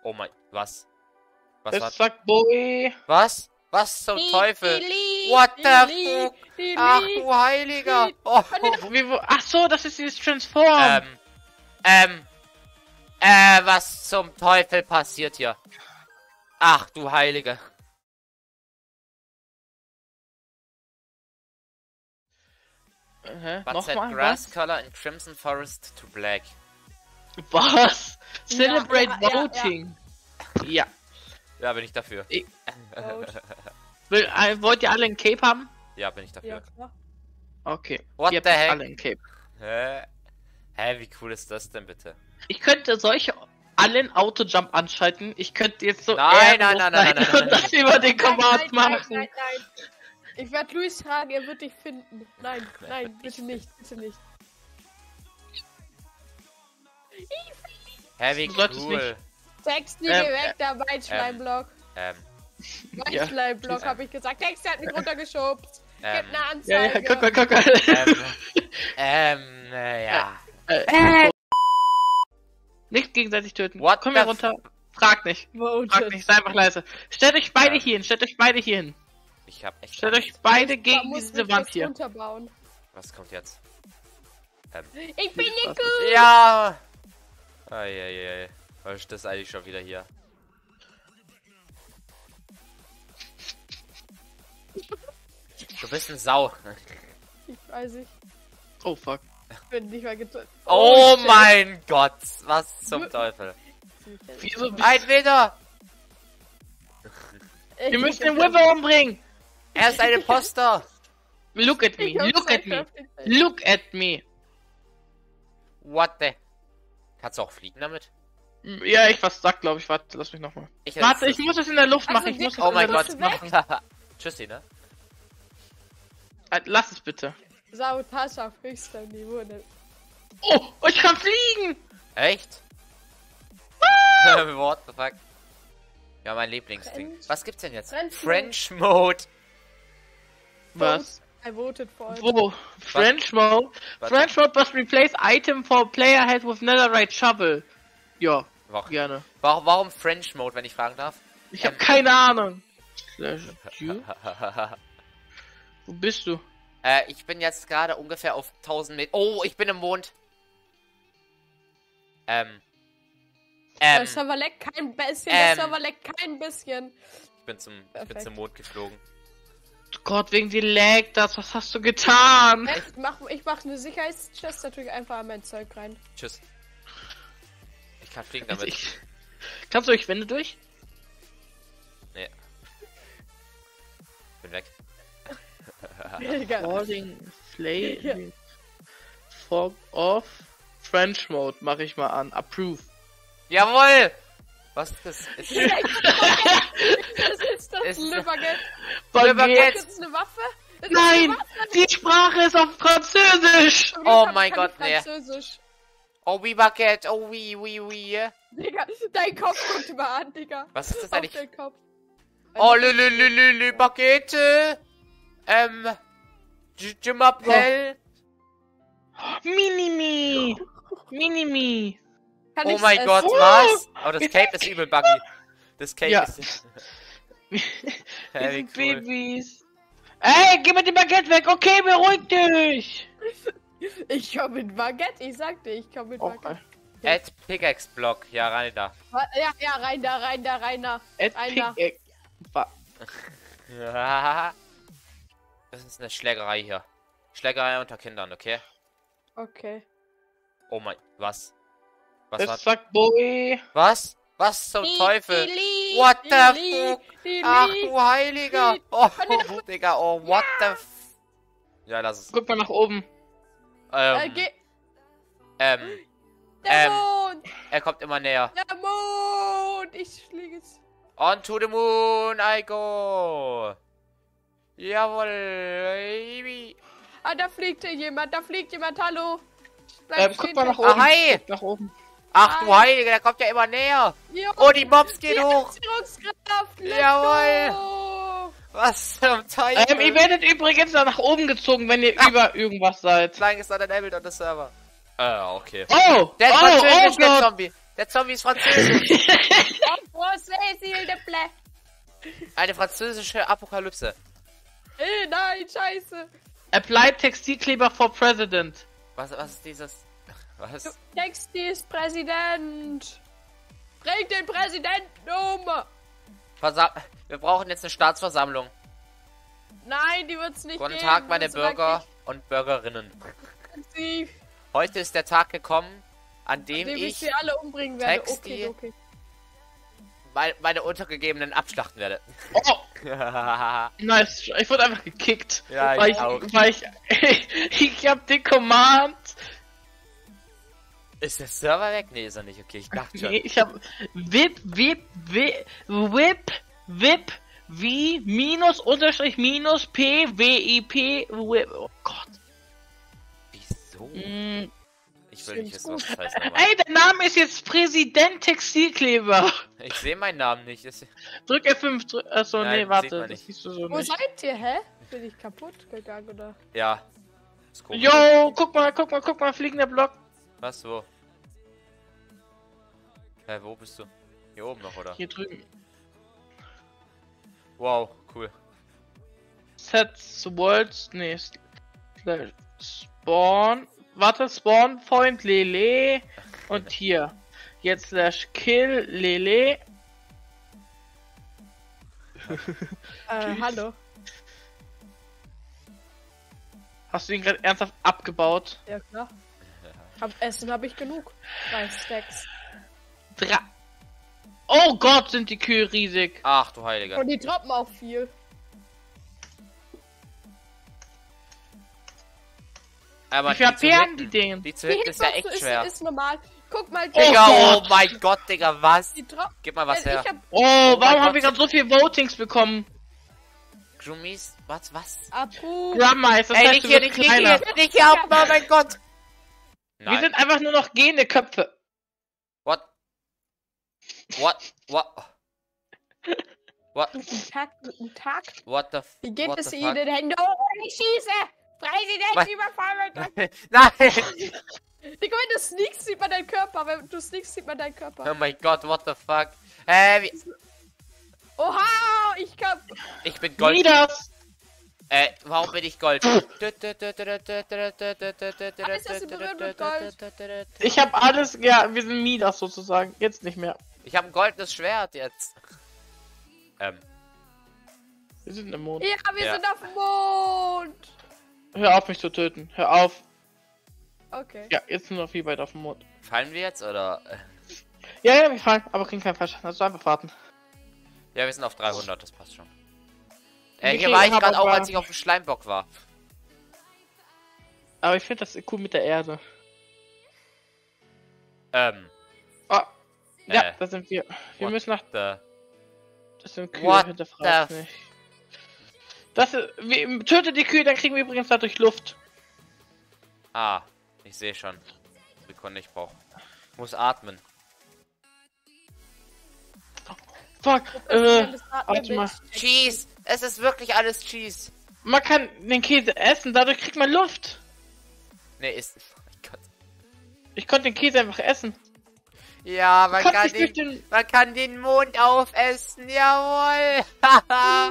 Oh mein, was? Was Es war? sagt Boy. Was? Was zum Teufel? What the fuck? Ach du Heiliger! Oh, Ach so, das ist dieses Transform. Was zum Teufel passiert hier? Ach du Heilige. What's that grass color in Crimson Forest to black? Was? Celebrate Ja. voting. Ja. Ja, bin ich dafür. Wollt ihr alle ein Cape haben? Ja, bin ich dafür. Ja, klar. Okay. What ihr the habt heck? alle ein Cape. Hä, wie cool ist das denn bitte? Ich könnte solche allen Auto-Jump anschalten. Ich könnte jetzt so Nein, ehrenlos nein, nein, sein nein, nein, und das über den Command machen. Nein. Ich werde Luis fragen, er wird dich finden. Nein, bitte nicht, bitte nicht. Hä, wie Du solltest cool. Text nie weg, der Weinschleimblock. Ähm, Weinschleimblock, habe ich gesagt. Text hat mich runtergeschubst. Gib eine Ja, Anzeige. guck. ja. Nicht gegenseitig töten. What Komm the hier runter. Frag nicht. Frag nicht, sei einfach leise. Stellt euch beide hier hin. Ich hab echt. Stellt euch beide Da gegen muss diese ich Wand das hier. runterbauen. Was kommt jetzt? Ich bin nicht gut. Ja! Eieiei. Was ist das eigentlich schon wieder hier? Du bist ein Sau. Ich weiß nicht. Oh fuck. Ich bin nicht mal getötet. Oh shit. mein Gott. Was zum Teufel? Wieso? Ein Meter! Wir müssen den Wither umbringen. Er ist ein Imposter! Look at me. Look at me. What the? Kannst du auch fliegen damit? Ja, ich was sag, glaube ich. Warte, lass mich nochmal. Warte, ich muss es in der Luft Also machen. Ich die- muss es Oh in mein der Gott. Luft machen. Tschüssi, ne? Lass es bitte. Sabotage auf höchstem Niveau. Ne? Oh, ich kann fliegen. Echt? What the fuck? Ja, mein Lieblingsding. Was gibt's denn jetzt? French Mode. Was? I voted for it. Wo? French Mode? French Mode must replace item for player head with netherite shovel. Ja, gerne. Warum French Mode, wenn ich fragen darf? Ich habe keine Ahnung. Wo bist du? Ich bin jetzt gerade ungefähr auf 1000 Meter. Oh, ich bin im Mond. Der Server leckt kein bisschen. Der Server leckt kein bisschen. Ich bin zum Mond geflogen. Gott, wegen dir lag das. Was hast du getan? Ich mach eine Sicherheitschest natürlich einfach an mein Zeug rein. Tschüss. Ich kann fliegen damit. Kannst du durch Wände durch? Nee. Bin weg. Falling Flame Fog off French Mode mache ich mal an. Approve. Jawohl! Was ist das? Das ist das Le Baguette. Baguette. Ist das eine Waffe? Das ist Nein! eine Waffe. Die Sprache ist auf Französisch! Oh mein Gott, nee. Französisch. Oh, wie Baguette. Oh, wie. Digga, dein Kopf guckt mal an, Digga. Was ist das Auf eigentlich? den Kopf. Oh, lü, Baguette. Je m'appelle. Minimi! Kann Oh ich's mein essen? Gott, was? Oh, das Cape ist übel buggy. Das Cape Ja. ist... Wir Hey, sind wie cool. Babys. Ey, geh mit dem Baguette weg! Okay, beruhig dich! Ich komm mit Baguette, ich sagte, ich komm mit Baguette. Add Pickaxe Block. Ja, rein da. Ja, rein da. Rein da. Pickaxe. Ja. Das ist eine Schlägerei hier. Schlägerei unter Kindern, okay? Okay. Oh mein... Was? Was war... Es sagt Boy. Was? Was zum Teufel? What the fuck? Ach du Heiliger! Oh, Digga, oh, what the f... Ja, lass es. Guck mal nach oben. Der Mond! Er kommt immer näher. Der Mond! Ich fliege jetzt. On to the moon, I go! Jawohl! Ah, da fliegt jemand, hallo! Guck mal nach oben. Ah, hi! Guck nach oben. Ach du Heilige, der kommt ja immer näher! Jo, Oh, die Mobs gehen hoch! Anziehungskraft! let's Jawohl. go! Was zum Teufel? Ihr werdet übrigens nach oben gezogen, wenn ihr über irgendwas seid. Flying ist enabled on the server. Okay. Oh! Der ist französisch, der Gott! Zombie. Der Zombie ist französisch. Oh, Eine französische Apokalypse. Nein, scheiße. Apply Textilkleber for President. Was ist dieses? Was? Textil ist Präsident. Bring den Präsidenten um. Wir brauchen jetzt eine Staatsversammlung. Nein, die wird's nicht Guten geben. Tag, meine Bürger und Bürgerinnen. Heute ist der Tag gekommen, an dem ich sie alle umbringen werde. Textil Okay. meine Untergegebenen abschlachten werde. Oh! Nice. Ich wurde einfach gekickt. Ja, weil ich hab den Command. Ist der Server weg? Nee, ist er nicht. Okay, ich dachte schon. Nee, ich hab Whip, wie minus unterstrich minus P, WIP, Whip. Oh Gott. Wieso? Ich will nicht wissen, was das heißt. Aber Ey, der Name ist jetzt Präsident Textilkleber. ich sehe meinen Namen nicht. Drück F5. Achso, Nein, nee, warte. sieht man Das nicht. siehst du so Wo nicht. seid ihr, hä? Bin ich kaputt gegangen, oder? Ja. Ist komisch. Yo, guck mal, fliegender Block. Was, wo? Hä, wo bist du? Hier oben noch, oder? Hier drüben. Wow, cool. Sets Worlds, nee, Spawn. Warte, Spawn Point, Lele. Und hier. Jetzt slash kill, Lele. Hallo. Hast du ihn gerade ernsthaft abgebaut? Ja, klar. Essen habe ich genug. 3 Stacks. Oh Gott, sind die Kühe riesig. Ach du Heiliger. Und die droppen auch viel. Aber Wie viel die zu HP haben hitten- die Dinge? Die zu hitten ist ja echt schwer. Ist normal. Guck mal, Digga, Oh oh mein Gott, Digga, was? die droppen. Gib mal was her. Oh, mein warum haben Gott. wir gerade so viele Votings bekommen? Groomies? Was? Approved. Grummice, das Ey, heißt, nicht du hier, wirst nicht kleiner. hier, nicht hier, oh mein Gott. Wir Nein. sind einfach nur noch gehende Köpfe. What? Guten Tag. What the Wie geht what es the Ihnen? Hände hoch, ich schieße! Präsident Was? überfallen! Nein! Digga, wenn du sneakst, sieht man deinen Körper. Wenn du sneakst, sieht man deinen Körper. Oh mein Gott, what the fuck? Oha! Ich bin Gold. Midas! Warum bin ich Gold? Alles, was sie berühren, wird Gold. Ich hab alles, ja, wir sind Midas sozusagen. Jetzt nicht mehr. Ich habe ein goldenes Schwert jetzt. Wir sind im Mond. Ja, wir Ja. sind auf dem Mond. Hör auf, mich zu töten. Hör auf. Okay. Ja, jetzt sind wir viel weiter auf dem Mond. Fallen wir jetzt oder? Ja, wir fallen, aber kriegen keinen Fallschaden. Also einfach warten. Ja, wir sind auf 300, das passt schon. Wir Hier kriegen war ich gerade aber- auch, als ich auf dem Schleimbock war. Aber ich finde das cool mit der Erde. Oh. Ja, da sind wir. Wir what müssen nach. the... Das sind Kühe, What hinterfragt the nicht. Das ist. Tötet die Kühe, dann kriegen wir übrigens dadurch Luft. Ah, ich sehe schon. Sekunde, ich muss atmen. Fuck, Das atmen warte mal. mit. Cheese! Es ist wirklich alles Cheese. Man kann den Käse essen, dadurch kriegt man Luft. Nee, ist... Oh mein Gott. Ich konnte den Käse einfach essen. Ja, Du kannst nicht durch man kann den Mond aufessen, jawohl! Haha!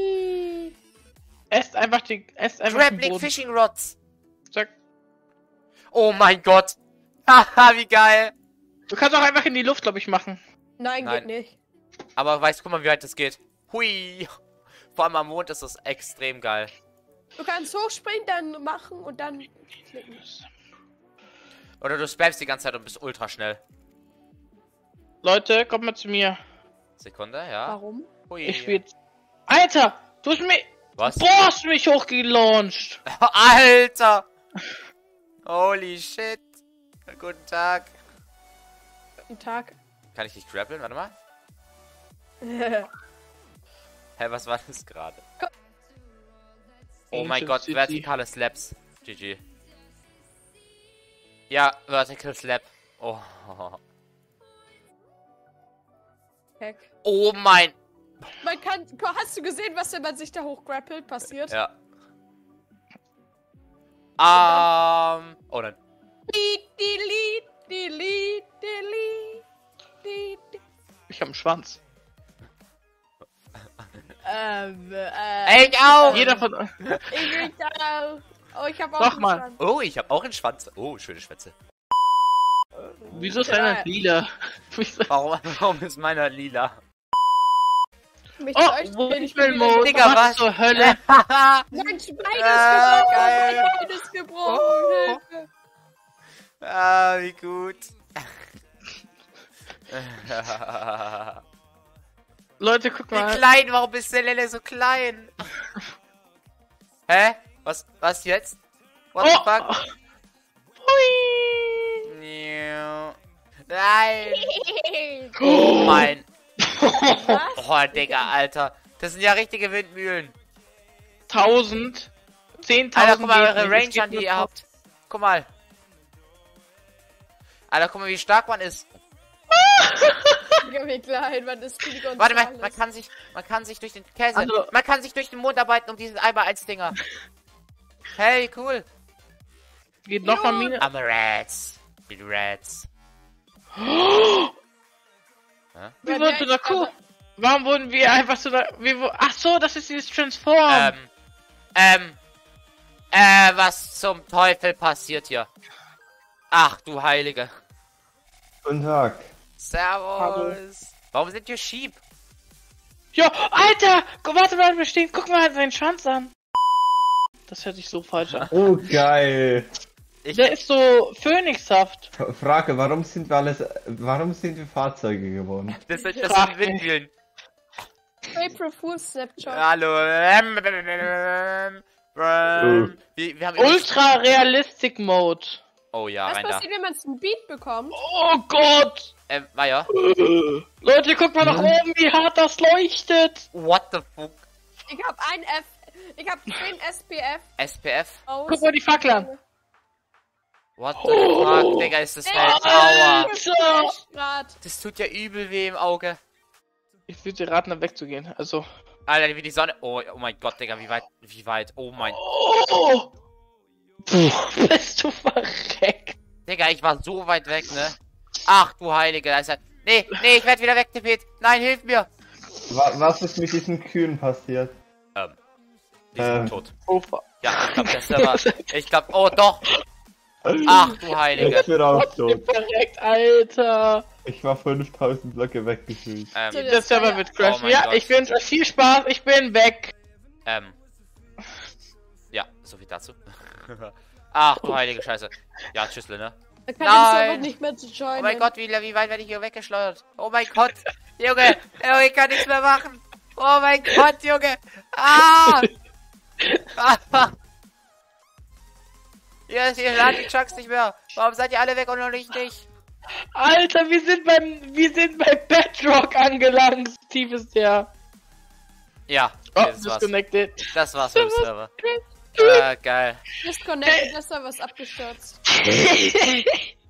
Esst einfach den Grappling Boden. Fishing Rods! Zack. Oh mein Gott! Haha, wie geil! Du kannst auch einfach in die Luft, glaube ich, machen. Nein, Nein. geht nicht. Aber weißt, guck mal, wie weit das geht. Hui! Vor allem am Mond ist das extrem geil. Du kannst hochspringen, dann machen und dann klicken. Oder du spammst die ganze Zeit und bist ultra schnell. Leute, kommt mal zu mir. Sekunde, ja. Warum? Hui. Ich spiel jetzt. Alter! Du hast mich. Was? Boah, hast du mich hochgelauncht! Alter! Holy shit! Guten Tag. Guten Tag. Kann ich dich grappeln? Warte mal. Hä, was war das gerade? Oh mein Ancient Gott, City. vertikale Slaps. GG. Ja, Vertical Slap. Oh. Heck. Oh mein. Man kann. Hast du gesehen, was, wenn man sich da hochgrappelt, passiert? Ja. Oh nein. Delete, delete, delete. Ich hab einen Schwanz. Ich auch! Jeder von euch. Ich auch. Oh, ich hab auch Sag einen mal. Schwanz. Oh, ich hab auch einen Schwanz. Oh, schöne Schwänze. Wieso ist einer lila? Warum ist meiner lila? Mich Oh, täuscht, wo bin ist ich bin mein Mode? Digga, was? Was zur Hölle? Mein Schwein ist gebrochen! geil. Mein Schwein ist gebrochen! Hilfe. Ah, wie gut. Leute, guck Wie mal. klein, warum ist der Lelle so klein? Hä? Was jetzt? What the fuck? Hui. Nein! Oh mein. Was? Oh, Digga, Alter. Das sind ja richtige Windmühlen. 1000. 10.000. Alter, guck mal geht eure nicht. Range Es geht an, die nur ihr habt. Guck mal. Alter, guck mal, wie stark man ist. Digga, wie klein, man ist viel Gonzales. Warte mal, man kann sich durch den Käse, Also- man kann sich durch den Mond arbeiten um diesen einmal als Dinger. Hey, cool. Geht noch mal Mine. I'm a Rats. Be Rats. Wie wird so eine Kuh? Warum wurden wir einfach so da... Ach so, das ist dieses Transform. Was zum Teufel passiert hier? Ach, du Heilige. Guten Tag. Servus. Warum sind hier Sheep? Ja, Alter! Warte mal, wir stehen. Guck mal seinen Schwanz an. Das hört sich so falsch an. Oh, geil. Der ist so phönixhaft. Frage, warum sind wir Fahrzeuge geworden? Das sind Frag mich. Windmühlen. April Fool's Snapshot. Hallo. Wir haben Ultra Realistic Mode. Oh ja, Was rein da. passiert, wenn man einen Beat bekommt? Oh Gott! War ja. Leute, guck mal nach oben, wie hart das leuchtet. What the fuck? Ich hab ich hab 10 SPF SPF? aus. Guck mal die Fackel an. What the fuck, Digga, ist das halt Aua. Alter! Grad. Das tut ja übel weh im Auge. Ich würde dir raten, da wegzugehen. Also. Alter, wie die Sonne. Oh mein Gott, Digga, wie weit? Oh mein. Oh! Puh, bist du verreckt? Digga, ich war so weit weg, ne? Ach du Heilige, da ist er. Nee, ich werd wieder wegtippet. Nein, hilf mir. Was ist mit diesen Kühen passiert? Die sind tot. Ufer. Ja, ich glaub, der Server. Ich glaub, oh doch. Ach du Heilige. Ich bin auch Ich bin tot. verreckt, Alter. Ich war 5000 Blöcke weggefühlt. Der Server wird crashen. Oh mein Ja, Gott. ich wünsche euch viel Spaß. Ich bin weg. Ja, so viel dazu. Ach du heilige Scheiße. Ja, tschüssle, ne? Da kann Nein. ich Server nicht mehr zu joinen. Oh mein Gott, wie weit werde ich hier weggeschleudert? Oh mein Gott. Junge, oh, ich kann nichts mehr machen. Oh mein Gott, Junge. Ah! Hier laden die Chucks nicht mehr. Warum seid ihr alle weg und noch nicht? Alter, wir sind bei Bedrock angelangt. So tief ist der. Ja, Oh, das war's. disconnected. Das war's mit dem Server. Geil. Disconnected, das Server ist abgestürzt.